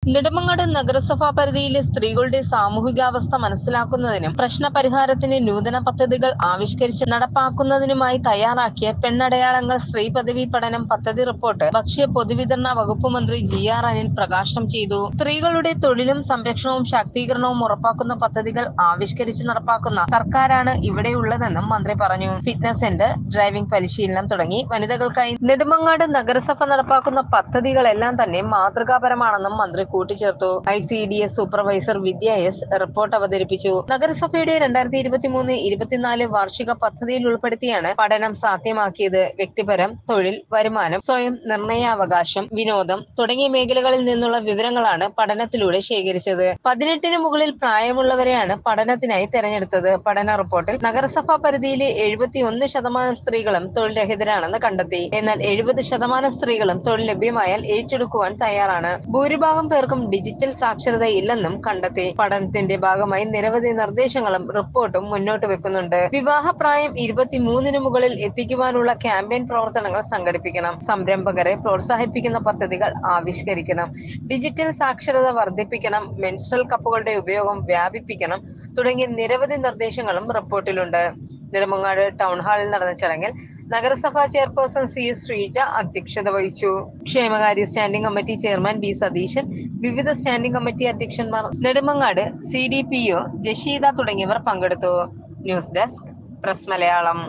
നെടുമങ്ങാട് നഗരസഭാ പരിധിയിലെ സ്ത്രീകളുടെ സാമൂഹികാവസ്ഥ മനസ്സിലാക്കുന്നതിനും പ്രശ്നപരിഹാരത്തിന് നൂതന പദ്ധതികൾ ആവിഷ്കരിച്ച് നടപ്പാക്കുന്നതിനുമായി തയ്യാറാക്കിയ പെണ്ണടയാളങ്ങൾ സ്ത്രീ പദവി പഠനം പദ്ധതി റിപ്പോർട്ട് ഭക്ഷ്യ പൊതുവിതരണ വകുപ്പ് മന്ത്രി GR അനിൽ പ്രകാശനം ചെയ്തു. സ്ത്രീകളുടെ തൊഴിലും സംരക്ഷണവും ശാക്തീകരണവും ഉറപ്പാക്കുന്ന പദ്ധതികൾ ആവിഷ്കരിച്ച് നടപ്പാക്കുന്ന സർക്കാരാണ് ഇവിടെയുള്ളതെന്നും മന്ത്രി പറഞ്ഞു. ഫിറ്റ്നസ് സെന്റർ, ഡ്രൈവിംഗ് പരിശീലനം തുടങ്ങി വനിതകൾക്കായി നെടുമങ്ങാട് നഗരസഭ നടപ്പാക്കുന്ന പദ്ധതികളെല്ലാം തന്നെ മാതൃകാപരമാണെന്നും മന്ത്രി കൂട്ടിച്ചേർത്തു. ICDS supervisor Vidya S report അവതരിപ്പിച്ചു. നഗരസഭയുടെ 2023-24 വാർഷിക പദ്ധതിയിൽ ഉൾപ്പെടുത്തിയാണ് പഠനം സാധ്യമാക്കിയത്. വ്യക്തിപരം, തൊഴിൽ, വരുമാനം, സ്വയം നിർണയാവകാശം, വിനോദം തുടങ്ങിയ മേഖലകളിൽ നിന്നുള്ള വിവരങ്ങളാണ് പഠനത്തിലൂടെ ശേഖരിച്ചത്. 18-ന് മുകളിൽ പ്രായമുള്ളവരെയാണ് പഠനത്തിനായി തെരഞ്ഞെടുത്തത്. പഠന റിപ്പോർട്ടിൽ നഗരസഭാ പരിധിയിലെ 71% സ്ത്രീകളും തൊഴിൽ രഹിതരാണെന്ന് കണ്ടെത്തി. എന്നാൽ 70% സ്ത്രീകളും തൊഴിൽ ലഭ്യമായാൽ ഏറ്റെടുക്കുവാൻ തയ്യാറാണ്. ഭൂരിഭാഗം പേർക്കും ഡിജിറ്റൽ സാക്ഷരത ഇല്ലെന്നും കണ്ടെത്തി. പഠനത്തിന്റെ ഭാഗമായി നിരവധി നിർദ്ദേശങ്ങളും റിപ്പോർട്ടും മുന്നോട്ട് വെക്കുന്നുണ്ട്. വിവാഹപ്രായം 23-ന് മുകളിൽ എത്തിക്കുവാനുള്ള ക്യാമ്പയിൻ പ്രവർത്തനങ്ങൾ സംഘടിപ്പിക്കണം. സംരംഭകരെ പ്രോത്സാഹിപ്പിക്കുന്ന പദ്ധതികൾ ആവിഷ്കരിക്കണം. ഡിജിറ്റൽ സാക്ഷരത വർദ്ധിപ്പിക്കണം. മെൻസ്ട്രൽ കപ്പുകളുടെ ഉപയോഗം വ്യാപിപ്പിക്കണം തുടങ്ങിയ നിരവധി നിർദ്ദേശങ്ങളും റിപ്പോർട്ടിലുണ്ട്. നെടുമങ്ങാട് ടൗൺ ഹാളിൽ നടന്ന ചടങ്ങിൽ നഗരസഭാ ചെയർപേഴ്സൺ CS ശ്രീജ അധ്യക്ഷത വഹിച്ചു. ക്ഷേമകാര്യ standing committee chairman B Satheesan, വിവിധ സ്റ്റാൻഡിംഗ് കമ്മിറ്റി അധ്യക്ഷന്മാർ, നെടുമങ്ങാട് CDPO ജഷീദ തുടങ്ങിയവർ പങ്കെടുത്തു. News desk press Malayalam.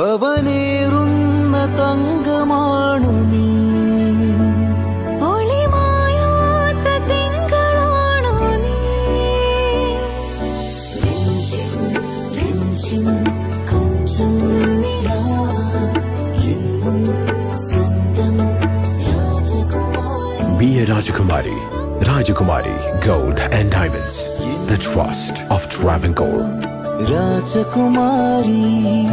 Be a Rajakumari. Rajakumari Gold and Diamonds. The trust of Travancore. Rajakumari.